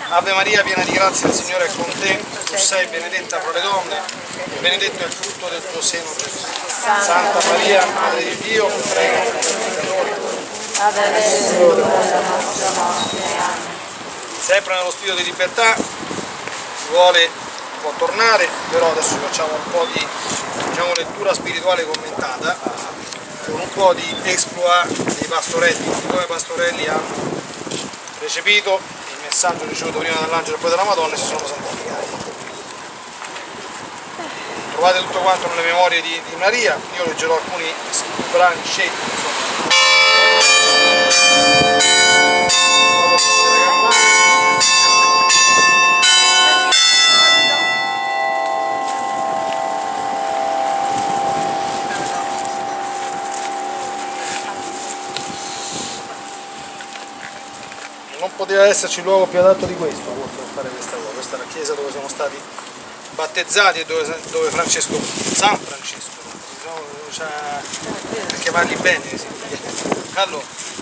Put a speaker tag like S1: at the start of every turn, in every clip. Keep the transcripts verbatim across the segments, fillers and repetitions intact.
S1: Ave Maria, piena di grazia, il Signore è con te. Tu sei benedetta fra le donne, e benedetto è il frutto del tuo seno, Gesù. Santa Maria, Madre di Dio, prega per noi peccatori. Adesso della nostra morte. Sempre nello spirito di libertà, si vuole un po' tornare, però adesso facciamo un po' di, diciamo, lettura spirituale commentata, con un po' di exploit dei pastorelli, come i pastorelli hanno recepito il messaggio ricevuto prima dall'angelo e poi dalla Madonna e si sono santificati. Trovate tutto quanto nelle memorie di, di Maria, io leggerò alcuni brani scelti, insomma. Non poteva esserci luogo più adatto di questo per fare questa cosa. Questa è la chiesa dove siamo stati battezzati e dove, dove Francesco, San Francesco, cioè, perché parli bene. Sì. Allora,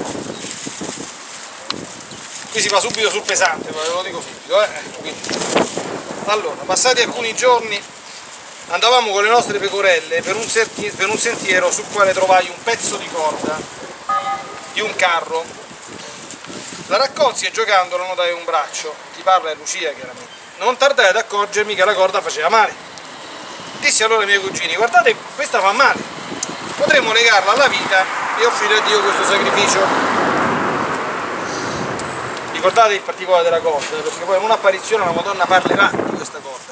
S1: qui si va subito sul pesante, ve lo dico subito. Eh? Allora, passati alcuni giorni andavamo con le nostre pecorelle per un, per un sentiero sul quale trovai un pezzo di corda di un carro. La raccolsi e giocando la notai un braccio, chi parla è Lucia chiaramente. Non tardai ad accorgermi che la corda faceva male. Dissi allora ai miei cugini, guardate, questa fa male, potremmo legarla alla vita e offrire a Dio questo sacrificio. Ricordate il particolare della corda, perché poi in un'apparizione la Madonna parlerà di questa corda.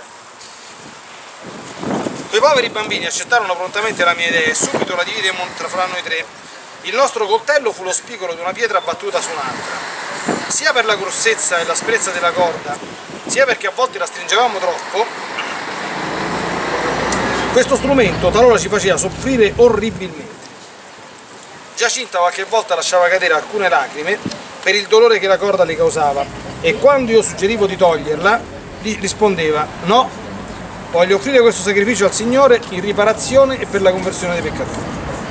S1: Quei poveri bambini accettarono prontamente la mia idea e subito la dividemmo fra noi tre. Il nostro coltello fu lo spigolo di una pietra battuta su un'altra. Sia per la grossezza e l'asprezza della corda, sia perché a volte la stringevamo troppo, questo strumento talora ci faceva soffrire orribilmente. Giacinta qualche volta lasciava cadere alcune lacrime per il dolore che la corda le causava e quando io suggerivo di toglierla, gli rispondeva no, voglio offrire questo sacrificio al Signore in riparazione e per la conversione dei peccatori.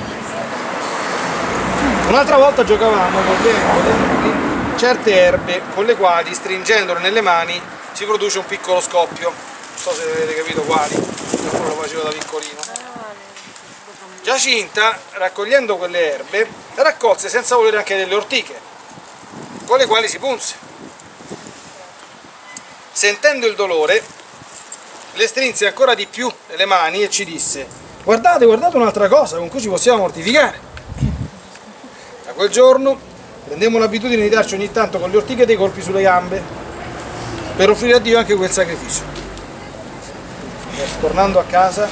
S1: Un'altra volta giocavamo con le certe erbe con le quali, stringendole nelle mani, si produce un piccolo scoppio. Non so se avete capito quali, io lo facevo da piccolino. Giacinta, raccogliendo quelle erbe, raccolse senza volere anche delle ortiche, con le quali si punse. Sentendo il dolore, le strinse ancora di più nelle mani e ci disse: guardate, guardate un'altra cosa con cui ci possiamo mortificare. Da quel giorno prendemmo l'abitudine di darci ogni tanto con le ortiche dei colpi sulle gambe per offrire a Dio anche quel sacrificio. Adesso, tornando a casa,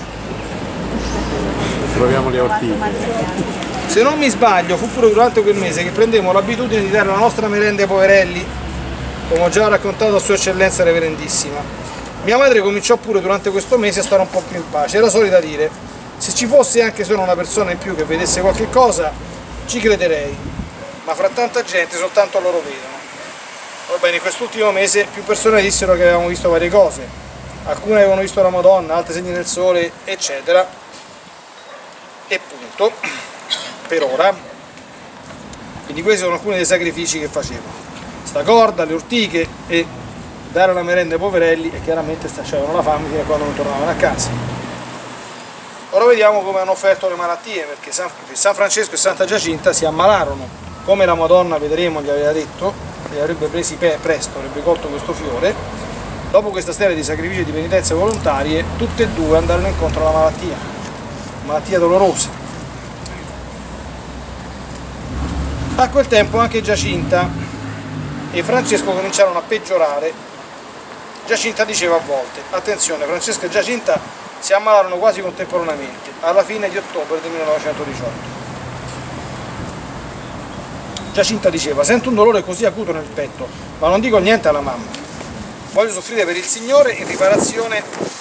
S2: troviamo le ortiche.
S1: Se non mi sbaglio, fu pure durante quel mese che prendemmo l'abitudine di dare la nostra merenda ai poverelli, come ho già raccontato a Sua Eccellenza Reverendissima. Mia madre cominciò pure durante questo mese a stare un po' più in pace. Era solita dire: se ci fosse anche solo una persona in più che vedesse qualche cosa, ci crederei, ma fra tanta gente soltanto loro vedono. Va bene, in quest'ultimo mese più persone dissero che avevamo visto varie cose, alcune avevano visto la Madonna, altre segni del sole, eccetera. E punto, per ora. Quindi questi sono alcuni dei sacrifici che facevo: sta corda, le ortiche e dare la merenda ai poverelli, e chiaramente facevano la fame fino a quando non tornavano a casa. Ora vediamo come hanno offerto le malattie, perché San, San Francesco e Santa Giacinta si ammalarono, come la Madonna, vedremo, gli aveva detto, li avrebbe presi presto, avrebbe colto questo fiore. Dopo questa serie di sacrifici e di penitenze volontarie, tutte e due andarono incontro alla malattia, malattia dolorosa. A quel tempo anche Giacinta e Francesco cominciarono a peggiorare. Giacinta diceva a volte: attenzione, Francesco e Giacinta si ammalarono quasi contemporaneamente, alla fine di ottobre del millenovecentodiciotto. Giacinta diceva: sento un dolore così acuto nel petto, ma non dico niente alla mamma. Voglio soffrire per il Signore in riparazione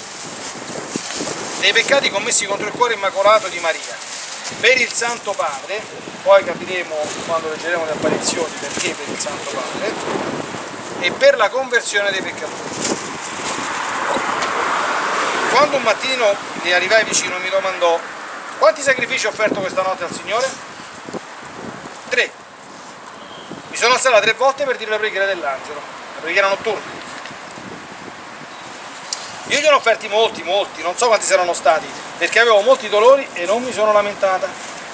S1: dei peccati commessi contro il cuore immacolato di Maria, per il Santo Padre, poi capiremo quando leggeremo le apparizioni perché per il Santo Padre, e per la conversione dei peccatori. Quando un mattino mi arrivai vicino mi domandò: quanti sacrifici ho offerto questa notte al Signore? Tre. Mi sono alzata tre volte per dire la preghiera dell'angelo. La preghiera notturna. Io gli ho offerti molti, molti, non so quanti saranno stati, perché avevo molti dolori e non mi sono lamentata.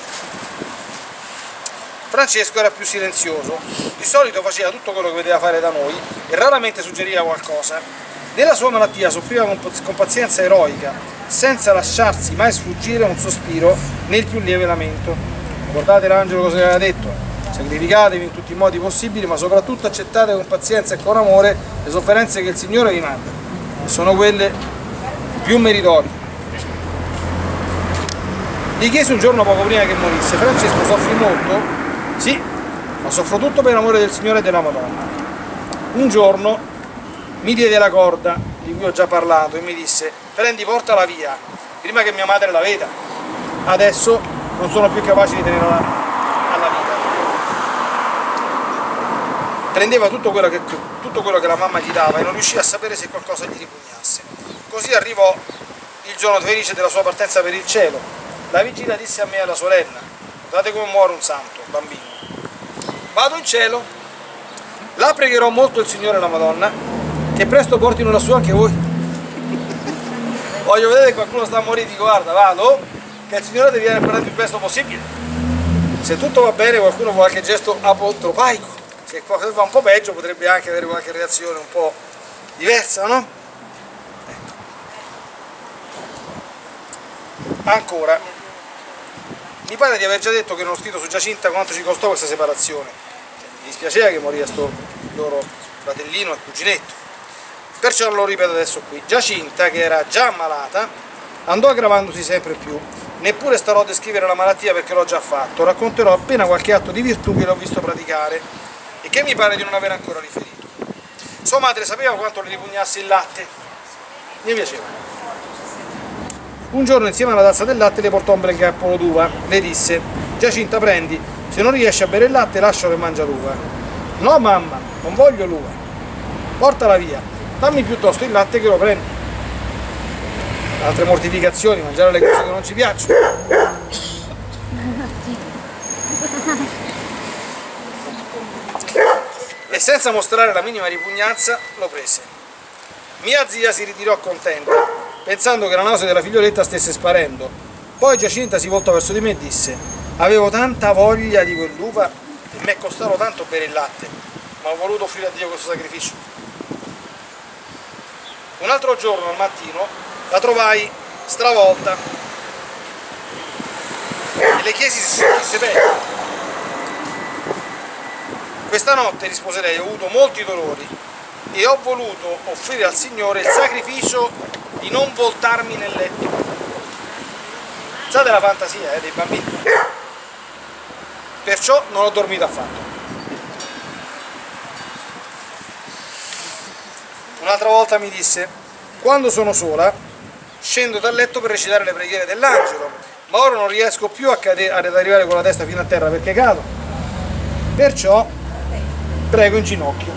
S1: Francesco era più silenzioso, di solito faceva tutto quello che vedeva fare da noi e raramente suggeriva qualcosa. Della sua malattia soffriva con pazienza eroica, senza lasciarsi mai sfuggire un sospiro né il più lieve lamento. Ricordate l'angelo cosa aveva detto? Sacrificatevi in tutti i modi possibili, ma soprattutto accettate con pazienza e con amore le sofferenze che il Signore vi manda, e sono quelle più meritorie. Gli chiesi un giorno poco prima che morisse: Francesco, soffri molto? Sì, ma soffro tutto per amore del Signore e della Madonna. Un giorno mi diede la corda di cui ho già parlato e mi disse: prendi, portala via, prima che mia madre la veda. Adesso non sono più capace di tenerla alla vita. Prendeva tutto quello che, tutto quello che la mamma gli dava e non riusciva a sapere se qualcosa gli ripugnasse. Così arrivò il giorno felice della sua partenza per il cielo. La vigilia disse a me e alla sorella: guardate come muore un santo, bambino. Vado in cielo, là pregherò molto il Signore e la Madonna, che presto portino lassù anche voi. Voglio vedere che qualcuno sta a morire, dico: guarda, vado, che il Signore ti viene per il più presto possibile. Se tutto va bene, qualcuno fa qualche gesto apotropaico. Se va un po' peggio, potrebbe anche avere qualche reazione un po' diversa, no? Ecco. Ancora, mi pare di aver già detto che non ho scritto su Giacinta quanto ci costò questa separazione. Mi dispiaceva che morì sto loro fratellino e cuginetto, perciò lo ripeto adesso qui. Giacinta, che era già ammalata, andò aggravandosi sempre più. Neppure starò a descrivere la malattia perché l'ho già fatto, racconterò appena qualche atto di virtù che l'ho visto praticare e che mi pare di non aver ancora riferito. Sua madre sapeva quanto le ripugnasse il latte, mi piaceva. Un giorno insieme alla tazza del latte le portò un bel grappolo d'uva. Le disse: Giacinta, prendi, se non riesci a bere il latte lascialo e mangia l'uva. No mamma, non voglio l'uva, portala via, dammi piuttosto il latte che lo prendi. Altre mortificazioni, mangiare le cose che non ci piacciono. E senza mostrare la minima ripugnanza lo prese. Mia zia si ritirò contenta, pensando che la nausea della figlioletta stesse sparendo. Poi Giacinta si voltò verso di me e disse: avevo tanta voglia di quell'uva e mi è costato tanto bere il latte, ma ho voluto offrire a Dio questo sacrificio. Un altro giorno al mattino la trovai stravolta e le chiesi se si sentisse bene. Questa notte, rispose lei, ho avuto molti dolori e ho voluto offrire al Signore il sacrificio di non voltarmi nel letto. Pensate alla fantasia eh, dei bambini. Perciò non ho dormito affatto. Un'altra volta mi disse: quando sono sola scendo dal letto per recitare le preghiere dell'angelo, ma ora non riesco più a ad arrivare con la testa fino a terra perché cado. Perciò prego in ginocchio.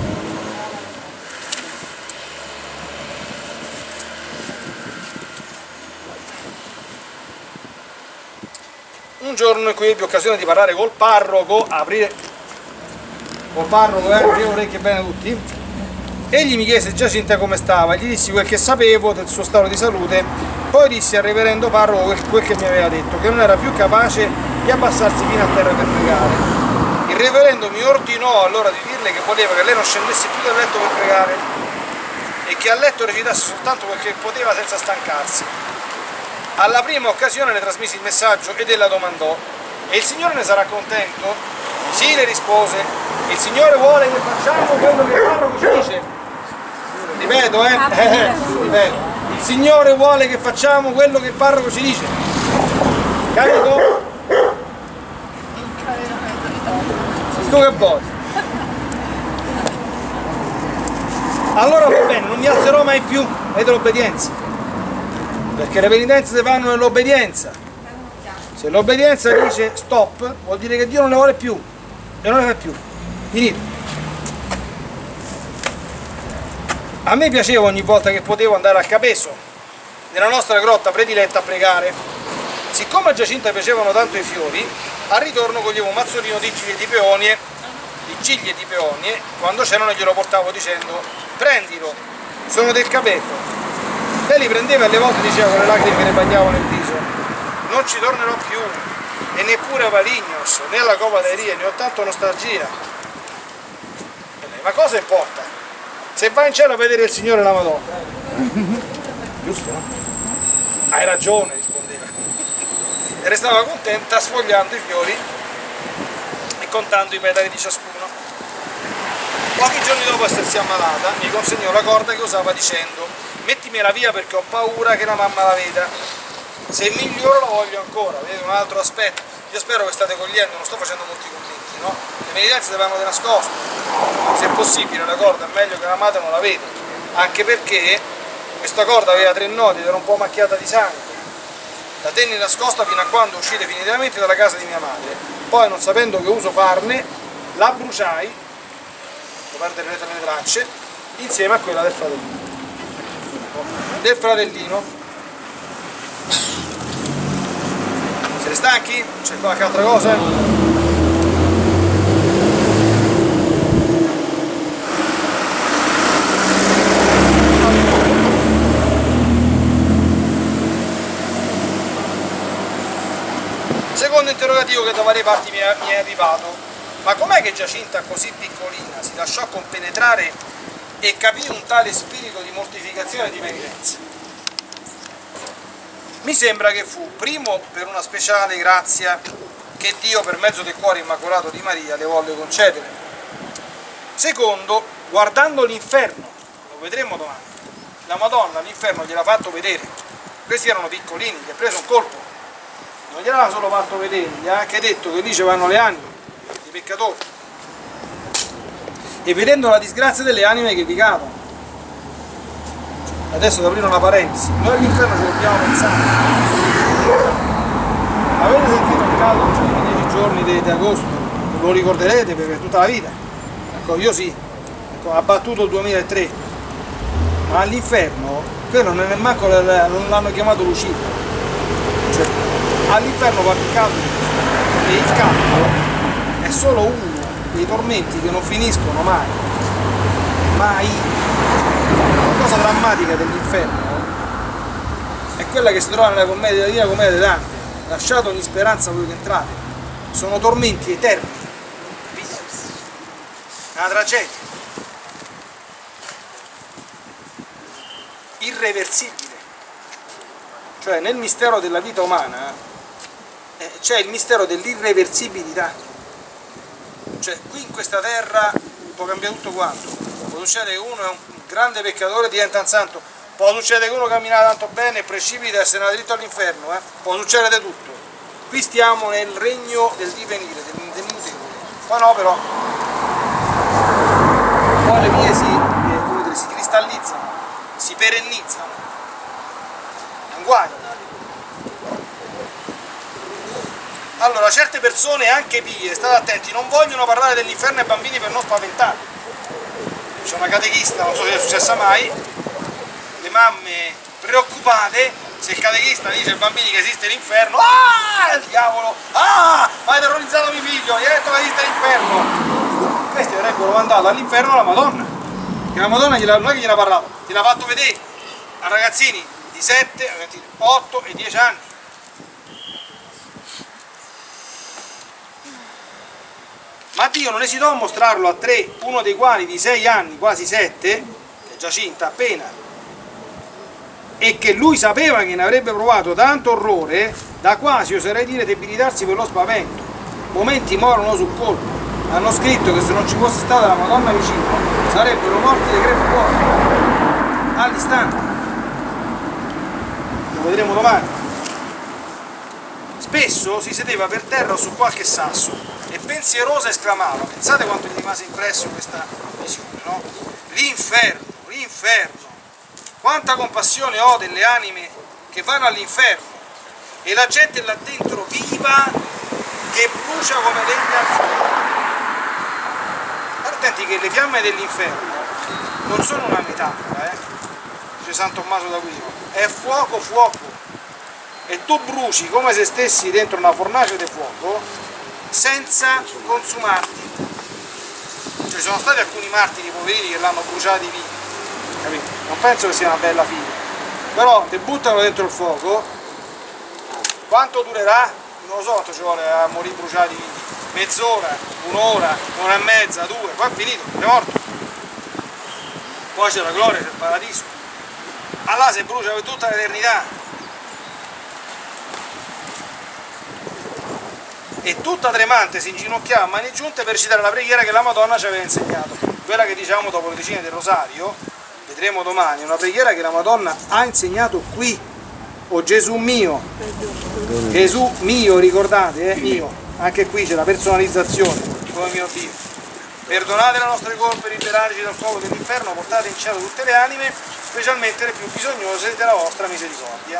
S1: Un giorno in cui ebbi occasione di parlare col parroco, aprire col parroco, eh, aprire orecchie bene tutti, egli mi chiese Giacinta come stava, gli dissi quel che sapevo del suo stato di salute, poi dissi al reverendo parroco quel, quel che mi aveva detto, che non era più capace di abbassarsi fino a terra per pregare. Il reverendo mi ordinò allora di dirle che voleva che lei non scendesse più dal letto per pregare e che a letto recitasse soltanto quel che poteva senza stancarsi. Alla prima occasione le trasmisi il messaggio ed ella domandò: e il Signore ne sarà contento? Sì, le rispose, il Signore vuole che facciamo quello che il parroco ci dice. Ripeto, eh, eh, ripeto, il Signore vuole che facciamo quello che il parroco ci dice. Carico? Tu che vuoi? Allora va bene, non mi alzerò mai più, vedete l'obbedienza, perché le penitenze si fanno nell'obbedienza. Se l'obbedienza dice stop, vuol dire che Dio non le vuole più e non le fa più, finito. A me piaceva ogni volta che potevo andare al Capeso, nella nostra grotta prediletta, a pregare. Siccome a Giacinta piacevano tanto i fiori, al ritorno coglievo un mazzolino di giri e di peonie di gigli e di peoni, e quando c'erano glielo portavo dicendo prendilo, sono del capetto. Lei li prendeva e alle volte diceva con le lacrime che ne bagnavano il viso: non ci tornerò più, e neppure a Valignos, né alla Cova dei Rie, ne ho tanto nostalgia. Ma cosa importa? Se vai in cielo a vedere il Signore e la Madonna. Giusto, no? Hai ragione, rispondeva. E restava contenta sfogliando i fiori e contando i petali di ciascuno. Pochi giorni dopo essersi ammalata, mi consegnò la corda che usava dicendo: mettimela via perché ho paura che la mamma la veda. Se miglioro la voglio ancora. Vedete un altro aspetto. Io spero che state cogliendo, non sto facendo molti commenti, no? Le penitenze si vanno di nascosto. Se è possibile la corda è meglio che la madre non la veda, anche perché questa corda aveva tre nodi ed era un po' macchiata di sangue. La tenni nascosta fino a quando uscì definitivamente dalla casa di mia madre. Poi, non sapendo che uso farne, la bruciai, per perdere le tracce, insieme a quella del fratellino. Del fratellino. Siete stanchi? C'è qualche altra cosa? Secondo interrogativo che da varie parti mi è, mi è arrivato: ma com'è che Giacinta, così piccolina, si lasciò compenetrare e capì un tale spirito di mortificazione e di penitenza? Mi sembra che fu, primo, per una speciale grazia che Dio, per mezzo del cuore immacolato di Maria, le volle concedere. Secondo, guardando l'inferno, lo vedremo domani, la Madonna l'inferno gliel'ha fatto vedere. Questi erano piccolini, gli ha preso un colpo. Non gliel'ha solo fatto vedere, gli ha anche detto che lì ci vanno le anime, i peccatori. E vedendo la disgrazia delle anime che vi cadono. Adesso devo aprire una parentesi, noi all'inferno ci dobbiamo pensare. Avete sentito il caldo nei primi dieci giorni di, di agosto? Lo ricorderete per tutta la vita. Ecco, io sì, ecco, ha battuto il duemilatré, ma all'inferno, quello non è manco, non l'hanno chiamato Lucifero. Cioè, all'inferno va il caldo, e il caldo è solo uno dei tormenti che non finiscono mai, mai. La cosa drammatica dell'inferno è quella che si trova nella commedia della Divina Commedia di Dante: lasciate ogni speranza voi che entrate. Sono tormenti eterni, è una tragedia irreversibile. Cioè, nel mistero della vita umana eh, c'è il mistero dell'irreversibilità. Cioè, qui in questa terra può cambiare tutto quanto. Può succedere che uno è un grande peccatore, diventa un santo. Può succedere che uno cammina tanto bene e precipita e se ne va dritto all'inferno. Eh? Può succedere tutto. Qui stiamo nel regno del divenire, del, del mutevole. Poi no, però. Poi le vie si, eh, come dire, si cristallizzano, si perennizzano. Un guaio. Allora, certe persone, anche pie, state attenti, non vogliono parlare dell'inferno ai bambini per non spaventarli. C'è una catechista, non so se è successa mai, le mamme preoccupate, se il catechista dice ai bambini che esiste l'inferno, ah, il diavolo, ah, ma hai terrorizzato mio figlio, gli hai detto che esiste l'inferno. Questi avrebbero mandato all'inferno la Madonna, che la Madonna gliela, non è che gliela ha parlato, gliel'ha fatto vedere a ragazzini di sette, otto e dieci anni. Ma Dio non esitò a mostrarlo a tre, uno dei quali di sei anni, quasi sette, che è Giacinta appena, e che lui sapeva che ne avrebbe provato tanto orrore da quasi, oserei dire, debilitarsi per lo spavento. Momenti morono sul colpo. Hanno scritto che se non ci fosse stata la Madonna vicino sarebbero morti di crepacuore all'istante. Lo vedremo domani. Spesso si sedeva per terra o su qualche sasso e pensierosa esclamava, pensate quanto gli rimase impresso questa visione, no? L'inferno, l'inferno, quanta compassione ho delle anime che vanno all'inferno e la gente là dentro viva che brucia come legna al fuoco. Attenti che le fiamme dell'inferno non sono una metafora, eh? Dice San Tommaso d'Aquino, è fuoco fuoco, e tu bruci come se stessi dentro una fornace di fuoco senza consumarti. Cioè, ci sono stati alcuni martiri poverini che l'hanno bruciati via, capito? Non penso che sia una bella fine, però ti buttano dentro il fuoco, quanto durerà? Non lo so quanto ci vuole a morire bruciati via, mezz'ora, un'ora, un'ora e mezza, due, poi è finito, è morto. Poi c'è la gloria, c'è il paradiso. Allah si brucia per tutta l'eternità. E tutta tremante si inginocchiava a mani giunte per citare la preghiera che la Madonna ci aveva insegnato. Quella che diciamo dopo le decine del rosario, vedremo domani, una preghiera che la Madonna ha insegnato qui. O Gesù mio, Gesù mio, ricordate, eh, mio, anche qui c'è la personalizzazione, come mio Dio. Perdonate le nostre colpe, liberateci dal fuoco dell'inferno, portate in cielo tutte le anime, specialmente le più bisognose della vostra misericordia.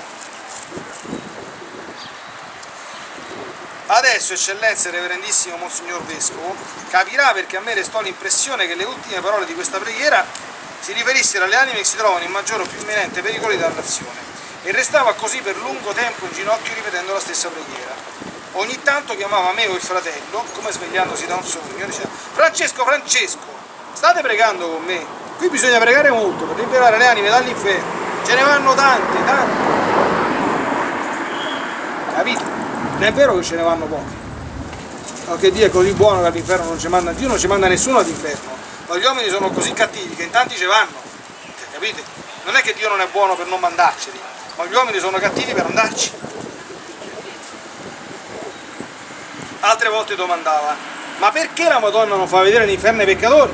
S1: Adesso, eccellenza e reverendissimo Monsignor Vescovo, capirà perché a me restò l'impressione che le ultime parole di questa preghiera si riferissero alle anime che si trovano in maggiore o più imminente pericolo di dannazione, e restava così per lungo tempo in ginocchio ripetendo la stessa preghiera. Ogni tanto chiamava me o il fratello, come svegliandosi da un sogno, e diceva: Francesco, Francesco, state pregando con me? Qui bisogna pregare molto per liberare le anime dall'inferno, ce ne vanno tante, tante. Capito? Non è vero che ce ne vanno pochi, no, che Dio è così buono che all'inferno non ci manda, Dio non ci manda nessuno all'inferno, ma gli uomini sono così cattivi che in tanti ci vanno, capite? Non è che Dio non è buono per non mandarceli, ma gli uomini sono cattivi per andarci. Altre volte domandava: ma perché la Madonna non fa vedere l'inferno ai peccatori?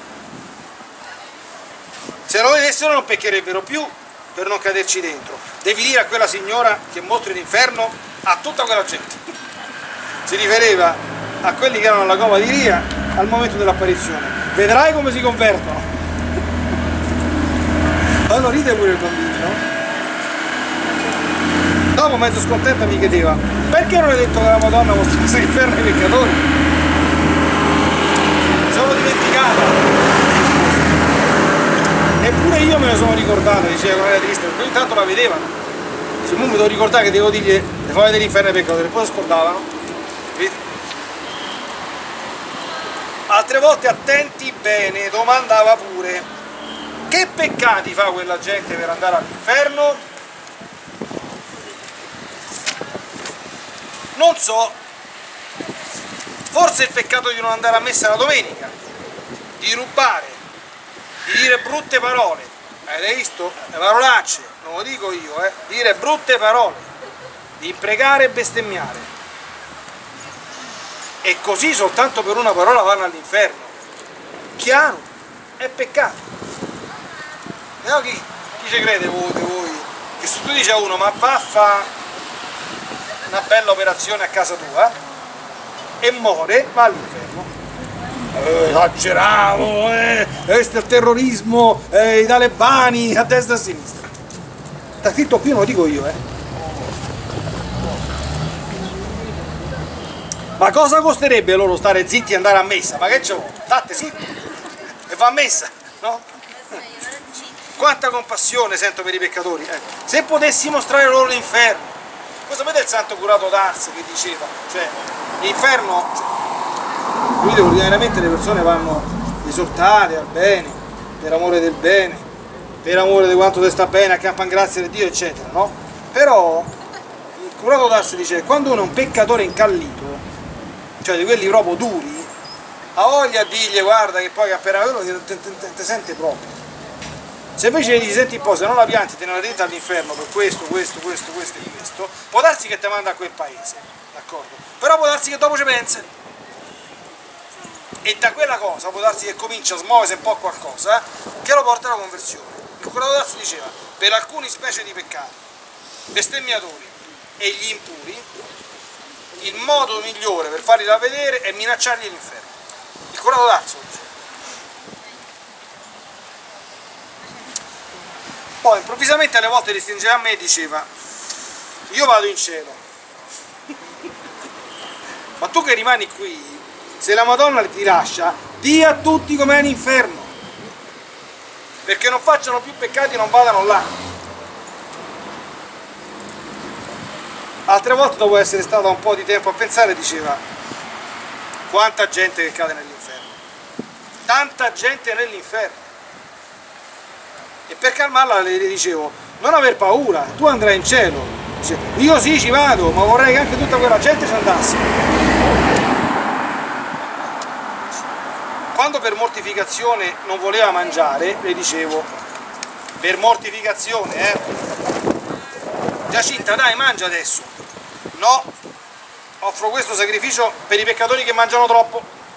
S1: Se lo vedessero non peccherebbero più per non caderci dentro. Devi dire a quella signora che mostri l'inferno a tutta quella gente. Si riferiva a quelli che erano alla cova di Ria al momento dell'apparizione. Vedrai come si convertono. Allora ride pure il bambino, no? Dopo, mezzo scontenta, mi chiedeva: perché non hai detto che la Madonna mostrasse l'inferno ai peccatori? Mi sono dimenticata. Eppure io me ne sono ricordato, diceva con era triste, perché ogni tanto la vedevano. Se non mi devo ricordare che devo dirgli le fai vedere l'inferno ai peccatori, poi lo scordavano. Vedi? Altre volte, attenti bene, domandava pure: che peccati fa quella gente per andare all'inferno? Non so, forse il peccato di non andare a messa la domenica, di rubare, di dire brutte parole, avete visto? Le parolacce, non lo dico io, eh, dire brutte parole, di imprecare e bestemmiare, e così soltanto per una parola vanno all'inferno. Chiaro, è peccato. E no, chi, chi ci crede voi, voi? Che se tu dici a uno: ma va a fa una bella operazione a casa tua, e muore, va all'inferno. Eh, esageravo, eh, questo è il terrorismo, eh, i talebani a destra e a sinistra. Sta scritto qui, non lo dico io, eh. Ma cosa costerebbe loro stare zitti e andare a messa? Ma che c'è? State zitti e va a messa, no? Quanta compassione sento per i peccatori, eh. Se potessi mostrare loro l'inferno. Voi sapete il santo curato d'Ars che diceva? Cioè, l'inferno, cioè, quindi ordinariamente le persone vanno esortate al bene, per amore del bene, per amore di quanto ti sta bene, accampan grazie di Dio, eccetera, no? Però il curato d'Ars dice: quando uno è un peccatore incallito, cioè di quelli proprio duri, ha voglia a dirgli: guarda che poi appena quello ti sente proprio. Se invece gli senti un po', se non la pianti, te ne la dite all'inferno per questo, questo, questo, questo e questo, può darsi che ti manda a quel paese, d'accordo? Però può darsi che dopo ci pensi, e da quella cosa può darsi che comincia a smuoversi un po' qualcosa, che lo porta alla conversione. Il curato d'Ars diceva: per alcune specie di peccati, bestemmiatori e gli impuri, il modo migliore per farli da vedere è minacciargli l'inferno. Il curato d'Ars lo diceva. Poi improvvisamente alle volte restringeva a me e diceva: io vado in cielo, ma tu che rimani qui, se la Madonna ti lascia, di a tutti com'è l'inferno, perché non facciano più peccati e non vadano là. Altre volte, dopo essere stata un po' di tempo a pensare, diceva: quanta gente che cade nell'inferno, tanta gente nell'inferno. E per calmarla le dicevo, non aver paura, tu andrai in cielo. Dice, io sì ci vado, ma vorrei che anche tutta quella gente ci andasse. Quando per mortificazione non voleva mangiare, le dicevo, per mortificazione, eh? Giacinta, dai, mangia adesso. No, offro questo sacrificio per i peccatori che mangiano troppo.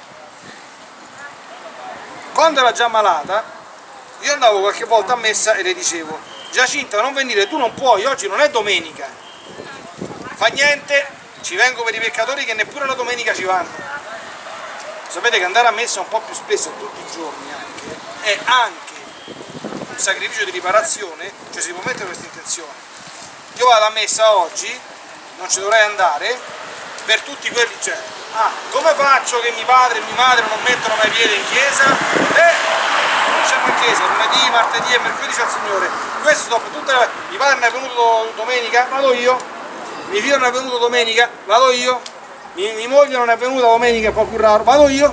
S1: Quando era già malata, io andavo qualche volta a messa e le dicevo, Giacinta, non venire, tu non puoi, oggi non è domenica. Fa niente, ci vengo per i peccatori che neppure la domenica ci vanno. Sapete che andare a messa un po' più spesso tutti i giorni anche, è anche un sacrificio di riparazione, cioè si può mettere questa intenzione. Io vado a messa oggi, non ci dovrei andare, per tutti quelli, cioè, ah, come faccio che mio padre e mia madre non mettono mai piede in chiesa? Eh, non c'è in chiesa, lunedì, martedì e mercoledì c'è il Signore. Questo sto per tutte le... Mio padre non è venuto domenica, vado io. Mio figlio non è venuto domenica, vado io. Mia, mia moglie non è venuta domenica, è un po' più raro, vado io.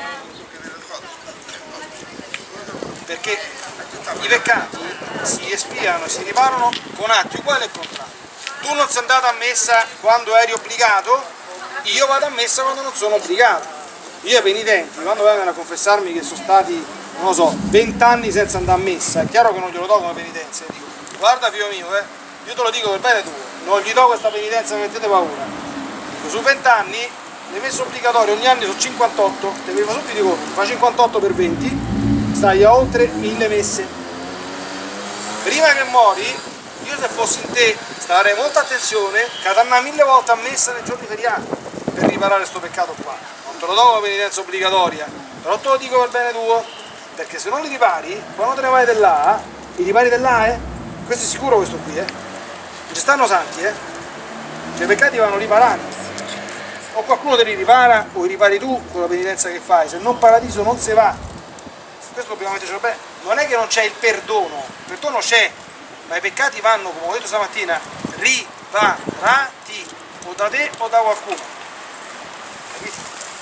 S1: Perché i peccati si espiano e si riparano con atti uguali e contrari. Tu non sei andato a messa quando eri obbligato, io vado a messa quando non sono obbligato. Io ai penitenti, quando vengono a confessarmi che sono stati, non lo so, vent'anni senza andare a messa, è chiaro che non glielo do come penitenza, dico, guarda figlio mio, eh, io te lo dico per bene tuo, non gli do questa penitenza, non mettete paura. Dico, su vent'anni, le messe obbligatorie ogni anno sono cinquantotto, te mi fa subito dico, fa cinquantotto per venti, stai a oltre mille messe. Prima che muori, io se fossi in te starei molta attenzione che andare mille volte a messa nei giorni feriati per riparare questo peccato qua. Non te lo do come penitenza obbligatoria, però te lo dico per bene tuo, perché se non li ripari, quando te ne vai di là, li ripari di là, eh? Questo è sicuro questo qui, eh? Non ci stanno santi, eh? Cioè i peccati vanno riparati. O qualcuno te li ripara, o li ripari tu con la penitenza che fai, se non paradiso non si va. Questo dobbiamo mettercelo bene. Non è che non c'è il perdono, il perdono c'è, ma i peccati vanno, come ho detto stamattina, riparati, o da te o da qualcuno. Capito?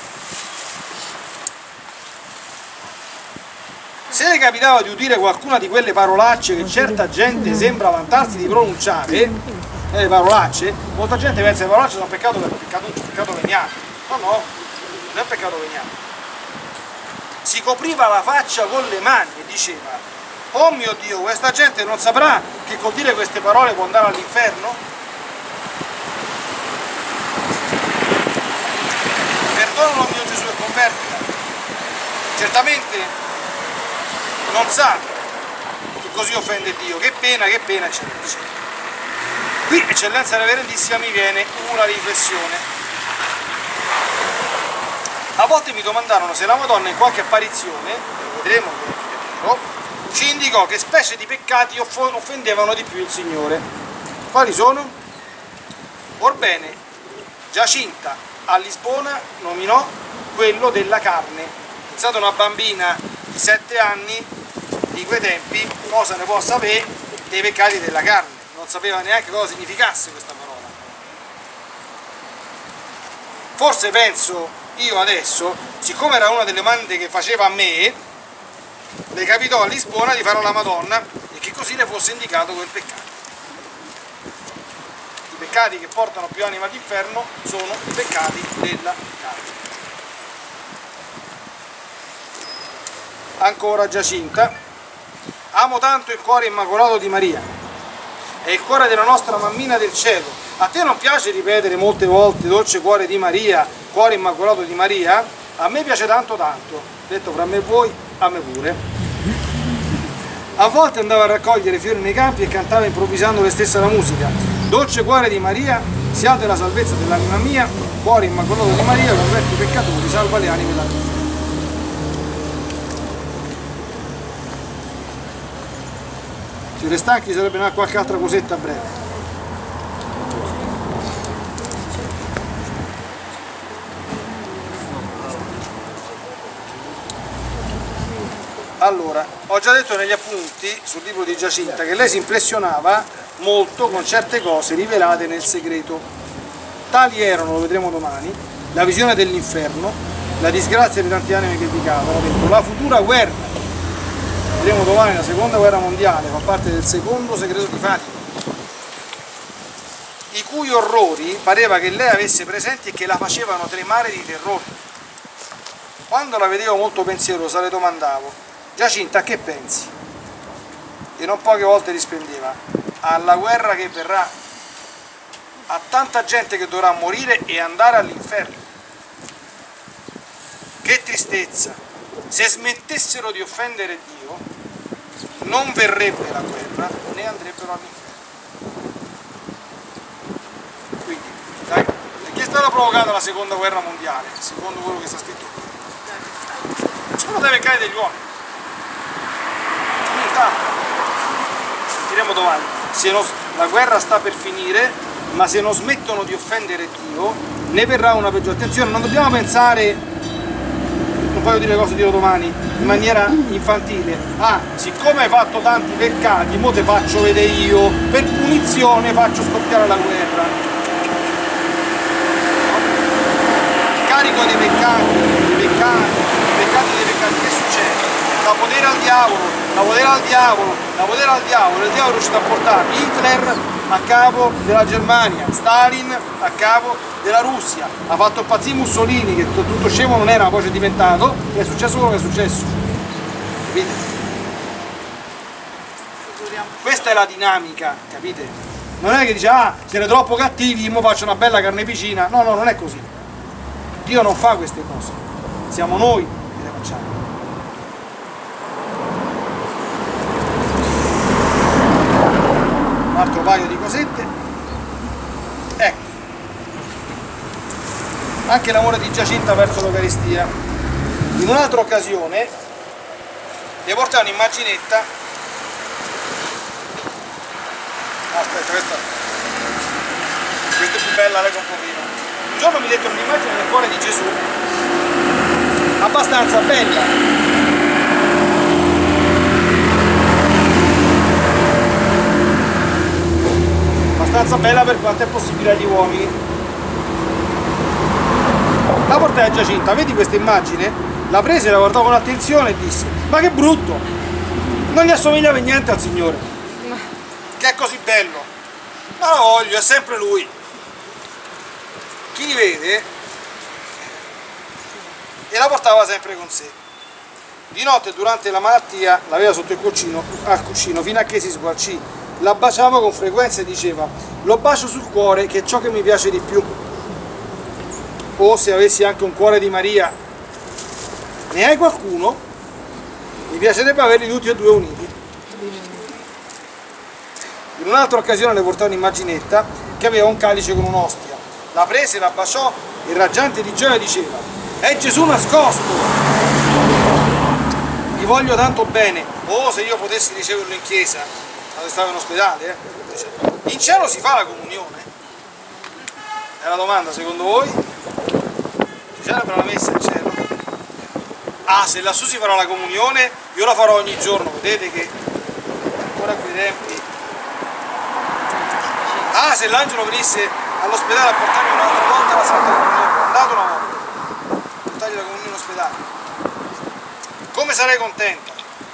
S1: Se le capitava di udire qualcuna di quelle parolacce che certa gente sembra vantarsi di pronunciare, le parolacce, molta gente pensa che le parolacce sono un peccato, peccato, peccato veniale. No, no, non è un peccato veniale. Si copriva la faccia con le mani e diceva, oh mio Dio, questa gente non saprà che col dire queste parole può andare all'inferno? Perdonalo mio Gesù e convertila. Certamente non sa che così offende Dio, che pena, che pena, eccetera, eccetera. Qui, Eccellenza Reverendissima, mi viene una riflessione. A volte mi domandarono se la Madonna in qualche apparizione, lo vedremo che è vero, ci indicò che specie di peccati offendevano di più il Signore. Quali sono? Orbene, Giacinta a Lisbona nominò quello della carne. Pensate a una bambina di sette anni di quei tempi, cosa ne può sapere dei peccati della carne? Non sapeva neanche cosa significasse questa parola. Forse penso io adesso, siccome era una delle domande che faceva a me, le capitò a Lisbona di fare alla Madonna e che così le fosse indicato quel peccato. I peccati che portano più anima all'inferno sono i peccati della carne. Ancora Giacinta, amo tanto il cuore immacolato di Maria, è il cuore della nostra mammina del cielo. A te non piace ripetere molte volte dolce cuore di Maria, cuore immacolato di Maria? A me piace tanto tanto, detto fra me e voi, a me pure. A volte andava a raccogliere fiori nei campi e cantava improvvisando le stesse la musica. Dolce cuore di Maria, siate la salvezza dell'anima mia, cuore immacolato di Maria, converti i peccatori, salva le anime da Dio. Siete stanchi? Sarebbe una qualche altra cosetta a breve. Allora, ho già detto negli appunti sul libro di Giacinta che lei si impressionava molto con certe cose rivelate nel segreto. Tali erano, lo vedremo domani, la visione dell'inferno, la disgrazia di tanti anime che vi cadono dentro. La futura guerra, vedremo domani, la seconda guerra mondiale, fa parte del secondo segreto di Fatima, i cui orrori pareva che lei avesse presenti e che la facevano tremare di terrore. Quando la vedevo molto pensierosa le domandavo: Giacinta, che pensi? E non poche volte rispondeva: alla guerra che verrà, a tanta gente che dovrà morire e andare all'inferno. Che tristezza! Se smettessero di offendere Dio, non verrebbe la guerra né andrebbero all'inferno. Quindi, dai, perché è stata provocata la seconda guerra mondiale, secondo quello che sta scritto qui? Uno deve cadere degli uomini. Diremo domani, se non, la guerra sta per finire, ma se non smettono di offendere Dio, ne verrà una peggiore. Attenzione, non dobbiamo pensare, non voglio dire cosa dirò domani, in maniera infantile: ah, siccome hai fatto tanti peccati, mo te faccio vedere io, per punizione faccio scoppiare la guerra. Il carico dei peccati, dei peccati, dei peccati dei peccati, che succede? Da potere al diavolo, da potere al diavolo, da potere al diavolo, il diavolo è riuscito a portare Hitler a capo della Germania, Stalin a capo della Russia, ha fatto impazzire Mussolini, che tutto scemo non era, ma poi c'è diventato, e è successo quello che è successo. Capite? Questa è la dinamica, capite? Non è che dice: ah, siete troppo cattivi, mo faccio una bella carneficina. No, no, non è così. Dio non fa queste cose, siamo noi che le facciamo. Un altro paio di cosette, ecco, anche l'amore di Giacinta verso l'Eucaristia. In un'altra occasione le portai un'immaginetta, aspetta, questa, questa è più bella, leggo un pochino. Un giorno mi detto un'immagine del cuore di Gesù abbastanza bella, abbastanza bella per quanto è possibile agli uomini. La portai a Giacinta: vedi questa immagine? La prese, la guardò con attenzione e disse: ma che brutto, non gli assomiglia per niente al Signore, che è così bello. Ma la voglio, è sempre Lui. Chi vede, e la portava sempre con sé. Di notte, durante la malattia, l'aveva sotto il cuscino, al cuscino fino a che si sgualcì. La baciava con frequenza e diceva: lo bacio sul cuore, che è ciò che mi piace di più. O se avessi anche un cuore di Maria, ne hai qualcuno? Mi piacerebbe averli tutti e due uniti. In un'altra occasione le portò un'immaginetta che aveva un calice con un'ostia. La prese, la baciò e raggiante di gioia diceva: è Gesù nascosto, gli voglio tanto bene. Oh, se io potessi riceverlo in chiesa, quando stavo in ospedale, eh? In cielo si fa la comunione? È la domanda, secondo voi? Si celebra la messa in cielo? Ah, se lassù si farà la comunione, io la farò ogni giorno, vedete che ancora quei tempi. Ah, se l'angelo venisse all'ospedale a portarmi un'altra volta la Santa Comunione, è andato una volta a portargli la comunione in ospedale, come sarei contento.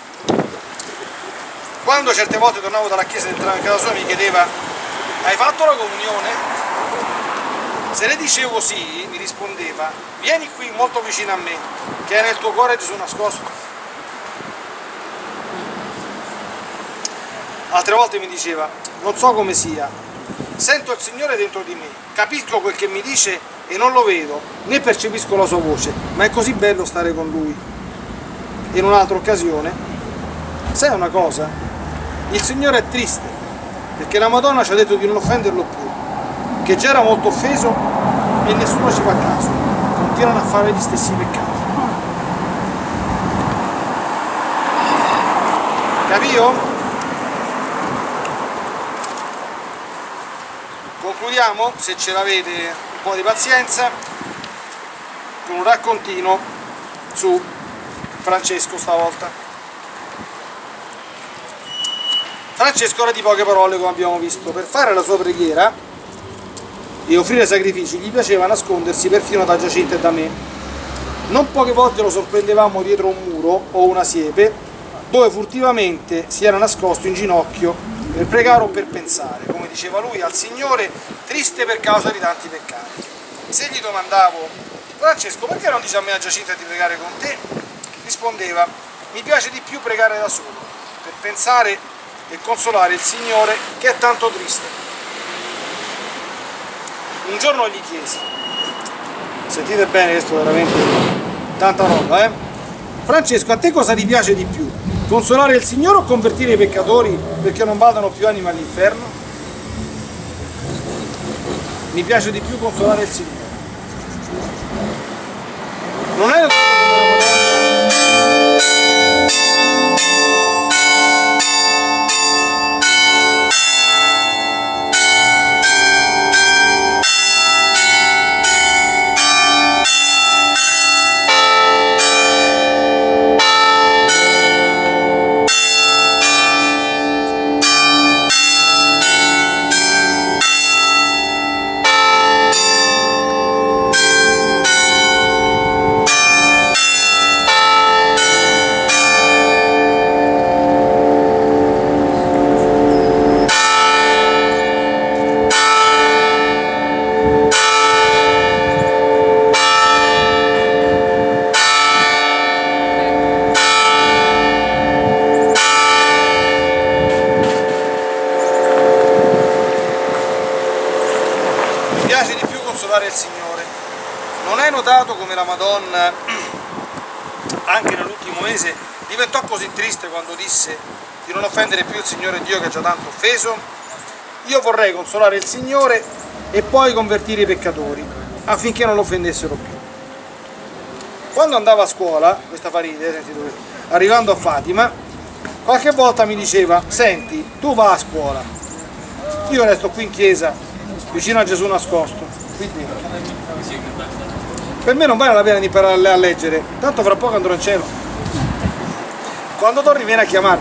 S1: Quando certe volte tornavo dalla chiesa e entravo in casa sua, mi chiedeva: hai fatto la comunione? Se le dicevo sì, mi rispondeva: vieni qui molto vicino a me, che è nel tuo cuore Gesù nascosto. Altre volte mi diceva: non so come sia, sento il Signore dentro di me, capisco quel che mi dice e non lo vedo, né percepisco la sua voce, ma è così bello stare con Lui. In un'altra occasione: sai una cosa? Il Signore è triste, perché la Madonna ci ha detto di non offenderlo più, che già era molto offeso e nessuno ci fa caso, continuano a fare gli stessi peccati. Capito? Concludiamo, se ce l'avete un po' di pazienza, con un raccontino su Francesco stavolta. Francesco era di poche parole, come abbiamo visto. Per fare la sua preghiera e offrire sacrifici gli piaceva nascondersi perfino da Giacinta e da me. Non poche volte lo sorprendevamo dietro un muro o una siepe, dove furtivamente si era nascosto in ginocchio per pregare o per pensare, come diceva lui, al Signore, triste per causa di tanti peccati. Se gli domandavo: Francesco, perché non dici a me a Giacinta di pregare con te? Rispondeva: mi piace di più pregare da solo, per pensare e consolare il Signore che è tanto triste. Un giorno gli chiesi, sentite bene, questo è veramente tanta roba, eh? Francesco, a te cosa ti piace di più? Consolare il Signore o convertire i peccatori perché non vadano più anime all'inferno? Mi piace di più consolare il Signore. Non è il Signore. Non hai notato come la Madonna anche nell'ultimo mese diventò così triste quando disse di non offendere più il Signore Dio che ha già tanto offeso? Io vorrei consolare il Signore e poi convertire i peccatori affinché non lo offendessero più. Quando andava a scuola, questa Faride, sentite questo, arrivando a Fatima, qualche volta mi diceva: senti, tu va a scuola, io resto qui in chiesa vicino a Gesù nascosto. Quindi, per me non vale la pena di imparare a leggere, tanto fra poco andrò in cielo. Quando torni vieni a chiamarmi.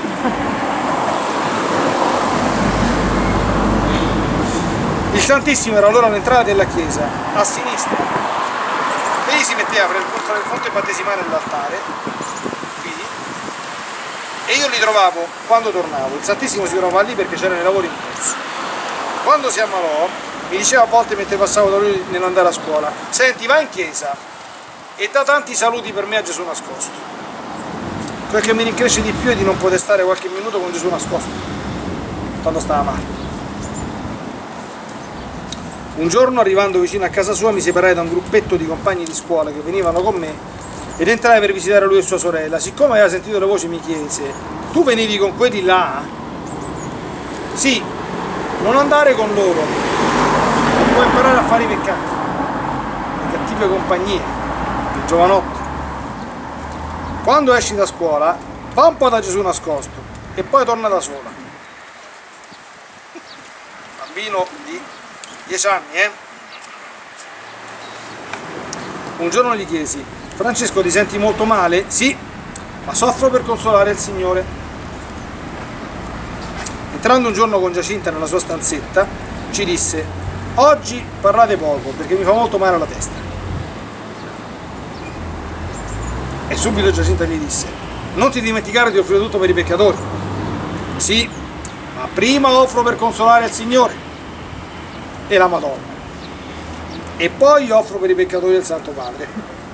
S1: Il Santissimo era allora all'entrata della chiesa, a sinistra. Egli si metteva per il fonte battesimale dell'altare, e io li trovavo quando tornavo. Il Santissimo si trovava lì perché c'erano i lavori in corso. Quando si ammalò, mi diceva a volte mentre passavo da lui nell'andare a scuola: senti, vai in chiesa e da tanti saluti per me a Gesù nascosto. Quel che mi rincresce di più è di non poter stare qualche minuto con Gesù nascosto quando stava male. Un giorno, arrivando vicino a casa sua, mi separai da un gruppetto di compagni di scuola che venivano con me ed entrai per visitare lui e sua sorella. Siccome aveva sentito le voci mi chiese: tu venivi con quelli là? Sì. Non andare con loro, non puoi imparare a fare i peccati, le cattive compagnie, il giovanotto. Quando esci da scuola, va un po' da Gesù nascosto e poi torna da sola. Bambino di dieci anni, eh? Un giorno gli chiesi: Francesco, ti senti molto male? Sì, ma soffro per consolare il Signore. Entrando un giorno con Giacinta nella sua stanzetta, ci disse: oggi parlate poco perché mi fa molto male la testa. E subito Giacinta gli disse: non ti dimenticare di offrire tutto per i peccatori. Sì, ma prima offro per consolare il Signore e la Madonna, e poi offro per i peccatori il Santo Padre.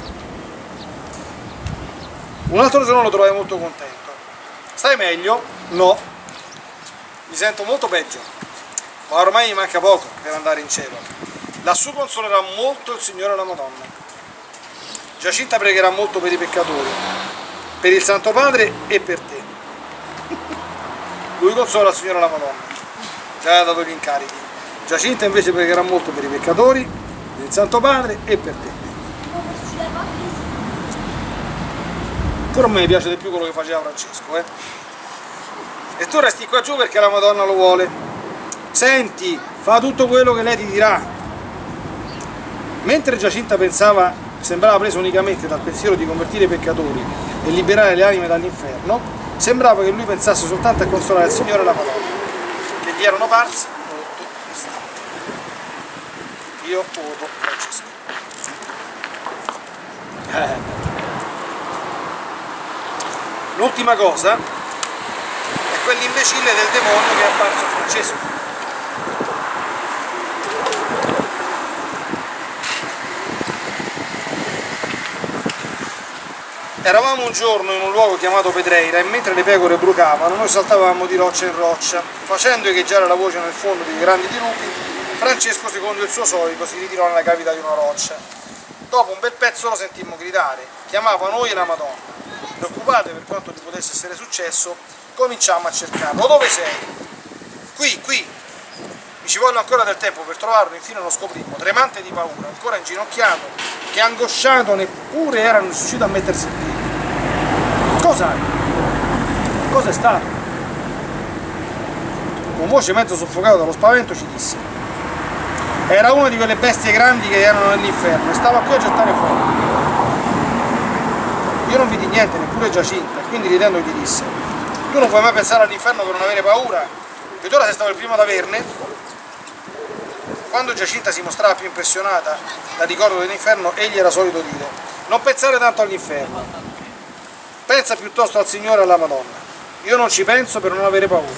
S1: Un altro giorno lo trovai molto contento. Stai meglio? No. Mi sento molto peggio, ma ormai mi manca poco per andare in cielo. Lassù consolerà molto il Signore e la Madonna. Giacinta pregherà molto per i peccatori, per il Santo Padre e per te. Lui consola il Signore e la Madonna, già ha dato gli incarichi. Giacinta invece pregherà molto per i peccatori, per il Santo Padre e per te. Pure a me piace di più quello che faceva Francesco, eh? E tu resti qua giù perché la Madonna lo vuole. Senti, fa tutto quello che lei ti dirà. Mentre Giacinta pensava, sembrava presa unicamente dal pensiero di convertire i peccatori e liberare le anime dall'inferno, sembrava che lui pensasse soltanto a consolare il Signore e la Madonna, che gli erano parsi molto distanti. Io voto Francesco. L'ultima cosa è quell'imbecille del demonio che è apparso Francesco. Eravamo un giorno in un luogo chiamato Pedreira e mentre le pecore brucavano noi saltavamo di roccia in roccia. Facendo echeggiare la voce nel fondo dei grandi dirupi, Francesco, secondo il suo solito, si ritirò nella cavità di una roccia. Dopo un bel pezzo lo sentimmo gridare, chiamava noi e la Madonna. Preoccupate per quanto gli potesse essere successo, cominciamo a cercarlo. Dove sei? Qui, qui! Mi ci volle ancora del tempo per trovarlo, infine lo scoprimmo, tremante di paura, ancora inginocchiato, che angosciato neppure era riuscito a mettersi in piedi. Cos'hai? Cosa è stato? Con voce mezzo soffocata dallo spavento ci disse: era una di quelle bestie grandi che erano nell'inferno e stava qui a gettare fuoco. Io non vidi niente, neppure Giacinta, quindi ridendo gli disse: tu non puoi mai pensare all'inferno per non avere paura, che tu ora sei stato il primo ad averne? Quando Giacinta si mostrava più impressionata dal ricordo dell'inferno, egli era solito dire: non pensare tanto all'inferno, pensa piuttosto al Signore e alla Madonna. Io non ci penso per non avere paura.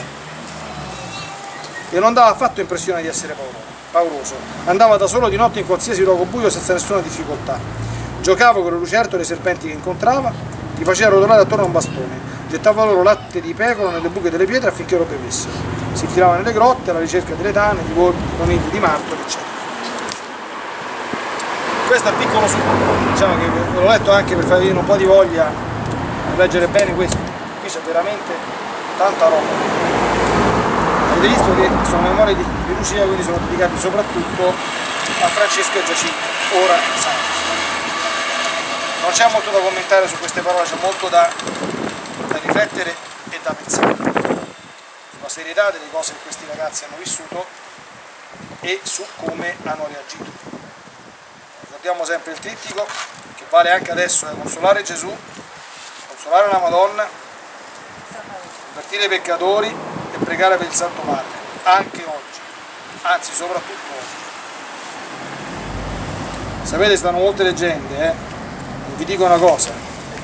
S1: E non dava affatto impressione di essere pauroso, andava da solo di notte in qualsiasi luogo buio senza nessuna difficoltà. Giocava con le lucertole e i serpenti che incontrava, li faceva rotolare attorno a un bastone, gettava loro latte di pecora nelle buche delle pietre affinché lo bevessero. Si infilava nelle grotte alla ricerca delle tane, di volpi, di conigli, di martoli, eccetera. Questo è il piccolo succo, diciamo che l'ho letto anche per farvi venire un po' di voglia a leggere bene questo. Qui c'è veramente tanta roba. Avete visto che sono memorie di, di Lucia, quindi sono dedicati soprattutto a Francesco e Giacinta, ora santi. Non c'è molto da commentare su queste parole, c'è molto da, da riflettere e da pensare. La serietà delle cose che questi ragazzi hanno vissuto e su come hanno reagito. Ricordiamo sempre il trittico che vale anche adesso: è consolare Gesù, consolare la Madonna, convertire i peccatori e pregare per il Santo Padre, anche oggi, anzi soprattutto oggi. Sapete, stanno molte leggende, eh? Vi dico una cosa: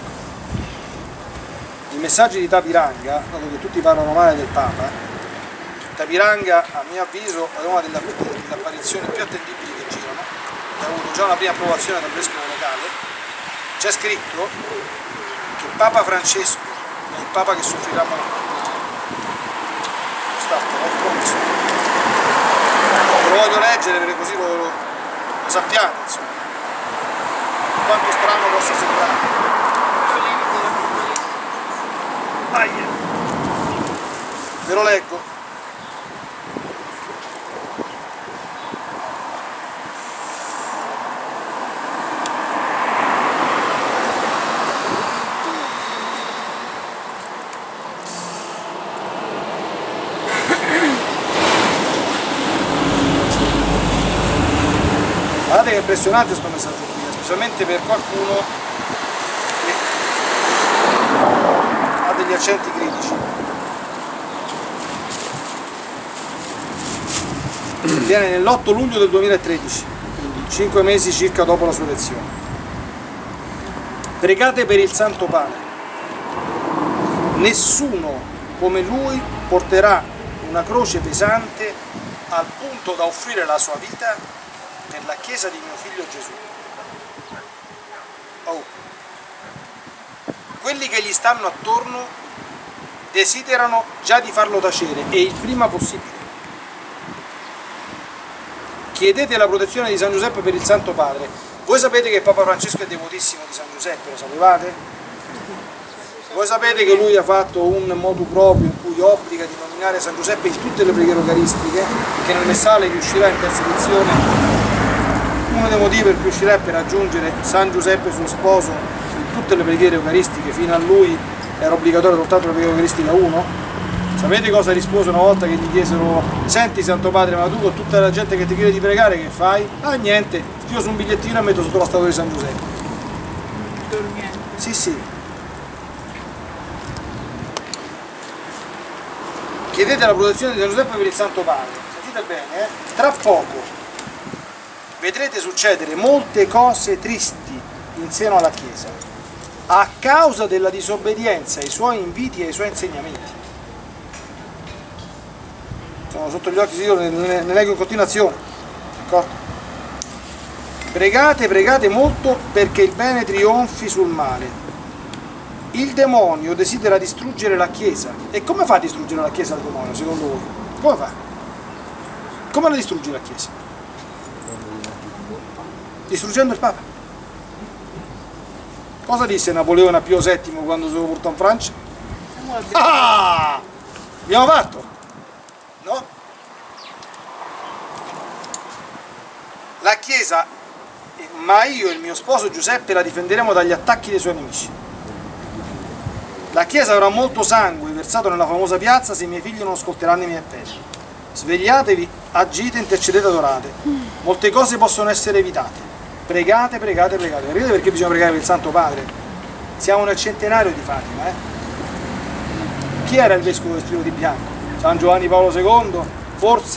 S1: i messaggi di Tapiranga, dato che tutti parlano male del Papa, Tapiranga a mio avviso è una delle, delle apparizioni più attendibili che girano, ha avuto già una prima approvazione dal vescovo locale. C'è scritto che Papa Francesco è il Papa che soffrirà molto. Lo voglio leggere perché così lo, lo, lo sappiate, insomma, quanto strano possa sembrare. Aia. Ve lo leggo. Guardate che è impressionante questo messaggio qui, specialmente per qualcuno che ha degli accenti critici. Viene nell'otto luglio del duemilatredici, quindi cinque mesi circa dopo la sua elezione. Pregate per il Santo Padre. Nessuno come lui porterà una croce pesante al punto da offrire la sua vita per la Chiesa di mio figlio Gesù. Oh. Quelli che gli stanno attorno desiderano già di farlo tacere e il prima possibile. Chiedete la protezione di San Giuseppe per il Santo Padre. Voi sapete che Papa Francesco è devotissimo di San Giuseppe, lo sapevate? Voi sapete che lui ha fatto un motu proprio in cui obbliga di nominare San Giuseppe in tutte le preghiere eucaristiche, che nel messale che uscirà in terza edizione, uno dei motivi per cui uscirà è per aggiungere San Giuseppe suo sposo in tutte le preghiere eucaristiche. Fino a lui era obbligatorio soltanto la preghiera eucaristica uno. Sapete cosa rispose una volta che gli chiesero: senti Santo Padre, ma tu con tutta la gente che ti chiede di pregare che fai? Ah, niente, scrivo su un bigliettino e metto sotto la statua di San Giuseppe.
S2: Dormiendo.
S1: Sì, sì. Chiedete la protezione di San Giuseppe per il Santo Padre. Sentite bene, eh? Tra poco vedrete succedere molte cose tristi in seno alla Chiesa a causa della disobbedienza ai suoi inviti e ai suoi insegnamenti. Sono sotto gli occhi di Dio, ne, ne leggo in continuazione. D'accordo? Pregate, pregate molto perché il bene trionfi sul male. Il demonio desidera distruggere la Chiesa. E come fa a distruggere la Chiesa il demonio, secondo voi? Come fa? Come la distrugge la Chiesa? Distruggendo il Papa. Cosa disse Napoleone Pio settimo quando si portò in Francia? Ah! Abbiamo fatto? No? La Chiesa, ma io e il mio sposo Giuseppe la difenderemo dagli attacchi dei suoi nemici. La Chiesa avrà molto sangue versato nella famosa piazza se i miei figli non ascolteranno i miei appelli. Svegliatevi, agite, intercedete, adorate. Molte cose possono essere evitate. Pregate, pregate, pregate. Capite perché bisogna pregare per il Santo Padre? Siamo nel centenario di Fatima, eh? Chi era il vescovo vestito di bianco? San Giovanni Paolo secondo? Forse?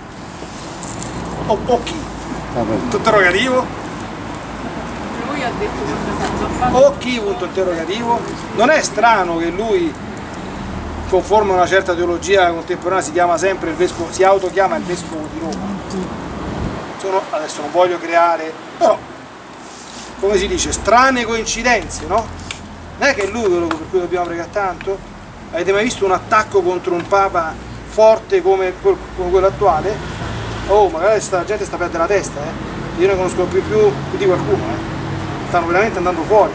S1: O, o chi? Punto interrogativo?
S2: Lui ha detto qualcosa ha fatto.
S1: O chi? Punto interrogativo? Non è strano che lui, conforme a una certa teologia contemporanea, si chiama sempre il vescovo, si autochiama il vescovo di Roma. Sono, adesso non voglio creare, però, come si dice, strane coincidenze, no? Non è che è lui quello per cui dobbiamo pregare tanto? Avete mai visto un attacco contro un papa forte come, come quello attuale? Oh, magari sta, la gente sta perdendo la testa, eh? Io ne conosco più, più, più di qualcuno, eh? Stanno veramente andando fuori.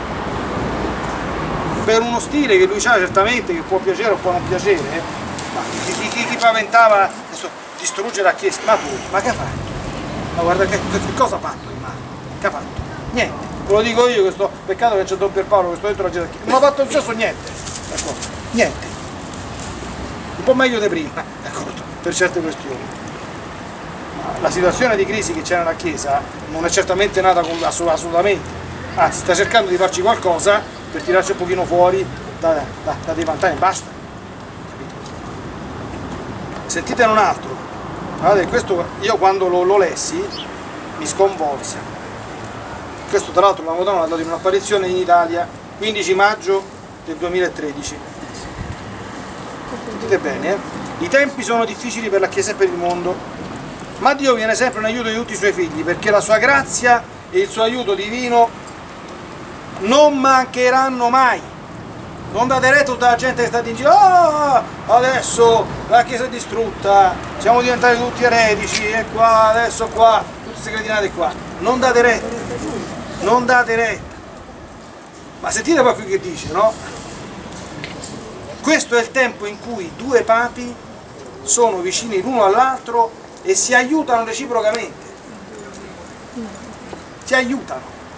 S1: Per uno stile che lui ha certamente, che può piacere o può non piacere, eh? Ma chi, chi, chi paventava adesso, distruggere la Chiesa? Ma tu, ma che ha fatto? Ma guarda che, che cosa ha fatto il male? Che ha fatto? Niente. Ve lo dico io, questo peccato che c'è Don Pierpaolo, che sto dentro la Chiesa. Non ha fatto successo niente. D'accordo? Niente. Un po' meglio di prima, d'accordo? Per certe questioni. La situazione di crisi che c'è nella Chiesa non è certamente nata con, assolutamente, anzi sta cercando di farci qualcosa per tirarci un pochino fuori da, da, da dei vantaggi, basta. Capito? Sentite un altro, guardate, questo io quando lo, lo lessi mi sconvolse. Questo tra l'altro la Madonna l'ha dato in un'apparizione in Italia quindici maggio del duemilatredici. Sentite bene, eh? I tempi sono difficili per la Chiesa e per il mondo, ma Dio viene sempre in aiuto di tutti i suoi figli, perché la sua grazia e il suo aiuto divino non mancheranno mai. Non date retta a tutta la gente che sta in giro, oh, adesso la Chiesa è distrutta, siamo diventati tutti eretici, e qua, adesso qua, tutte queste cretinate qua. Non date retta, non date retta. Ma sentite poi qui che dice, no? Questo è il tempo in cui due papi sono vicini l'uno all'altro e si aiutano reciprocamente, si aiutano,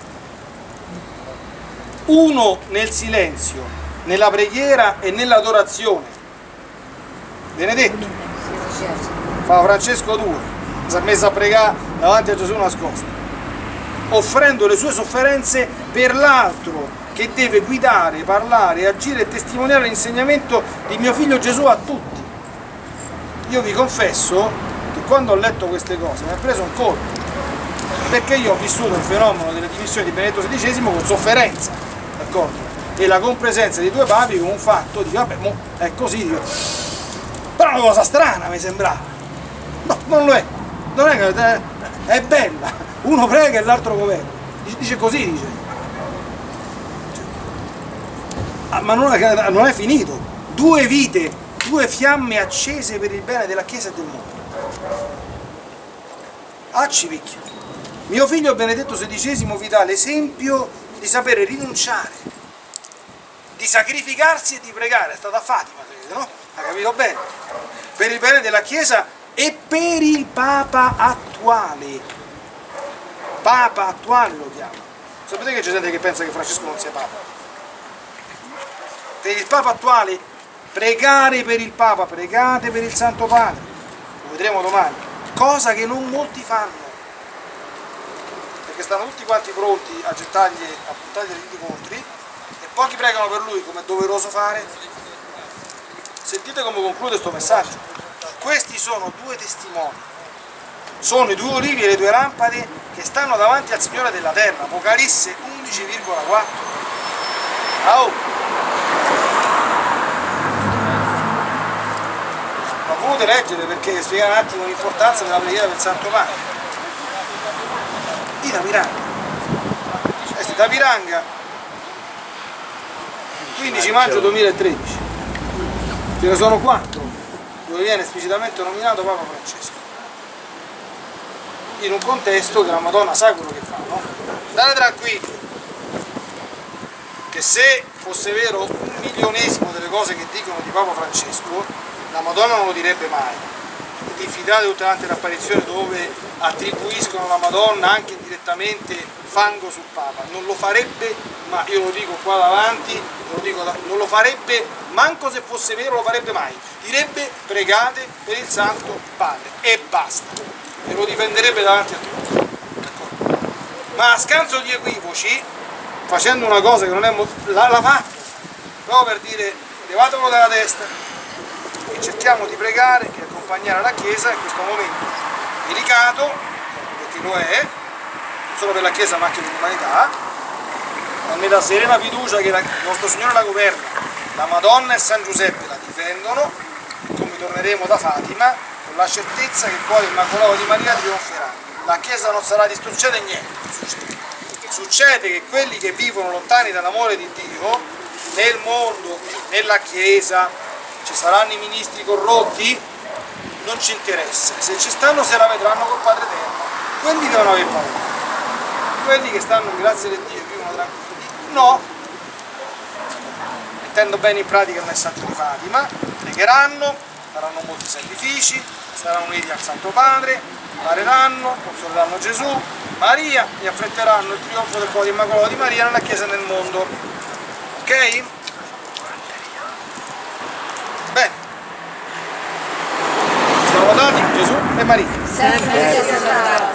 S1: uno nel silenzio, nella preghiera e nell'adorazione. Benedetto, fa Francesco due, si è messo a pregare davanti a Gesù nascosto, offrendo le sue sofferenze per l'altro che deve guidare, parlare, agire e testimoniare l'insegnamento di mio figlio Gesù a tutti. Io vi confesso che quando ho letto queste cose mi ha preso un colpo, perché io ho vissuto il fenomeno delle dimissioni di Benedetto sedicesimo con sofferenza, d'accordo? E la compresenza di due papi come un fatto di vabbè, mo è così, dico. Però è una cosa strana mi sembrava. No, non lo è, non è che è bella, uno prega e l'altro governa, dice così, dice. Ah, ma non è, non è finito, due vite, due fiamme accese per il bene della Chiesa e del mondo. Acci picchio. Mio figlio Benedetto sedicesimo vi dà l'esempio di sapere rinunciare, di sacrificarsi e di pregare. È stato a Fatima, no? Ha capito bene? Per il bene della Chiesa e per il Papa attuale. Papa attuale lo chiama. Sapete che c'è gente che pensa che Francesco non sia Papa? Per il Papa attuale, pregare per il Papa, pregate per il Santo Padre. Lo vedremo domani. Cosa che non molti fanno. Perché stanno tutti quanti pronti a gettargli, a buttargli gli incontri e pochi pregano per lui, come è doveroso fare. Sentite come conclude questo messaggio. Questi sono due testimoni, sono i due olivi e le due lampade che stanno davanti al Signore della terra. Apocalisse undici virgola quattro. Oh. Ma volete leggere perché spiegare un attimo l'importanza della preghiera del Santo Padre. Di Tapiranga. Questa è Tapiranga, quindici maggio duemilatredici. Ce ne sono quattro dove viene esplicitamente nominato Papa Francesco, in un contesto che la Madonna sa quello che fa, no? State tranquilli che se fosse vero un milionesimo delle cose che dicono di Papa Francesco, la Madonna non lo direbbe mai. Diffidate tutte le altre apparizioni dove attribuiscono alla Madonna anche indirettamente fango sul Papa, non lo farebbe, ma io lo dico qua davanti, lo dico da, non lo farebbe, manco se fosse vero lo farebbe mai, direbbe pregate per il Santo Padre e basta, e lo difenderebbe davanti a tutti. Ma a scanso di equivoci, facendo una cosa che non è la, la fa, proprio per dire levatelo dalla testa e cerchiamo di pregare e accompagnare la Chiesa in questo momento delicato, perché lo è, non solo per la Chiesa ma anche per l'umanità, ma nella serena fiducia che la, il nostro Signore la governa, la Madonna e San Giuseppe la difendono, e come torneremo da Fatima, con la certezza che poi l'Immacolato di Maria trionferà. La Chiesa non sarà distrutta, succede niente, succede. Succede che quelli che vivono lontani dall'amore di Dio, nel mondo, nella Chiesa, ci saranno i ministri corrotti? Non ci interessa, se ci stanno se la vedranno col Padre Eterno, quelli devono aver paura, quelli che stanno in grazia di Dio e vivono tranquilli, no, mettendo bene in pratica il messaggio di Fatima, pregheranno, faranno molti sacrifici, saranno uniti al Santo Padre, pareranno, consoleranno Gesù, Maria e affretteranno il trionfo del cuore immacolato di Maria nella Chiesa e nel mondo. Ok? Bene. Siamo lodati Gesù e Maria.
S2: Sempre.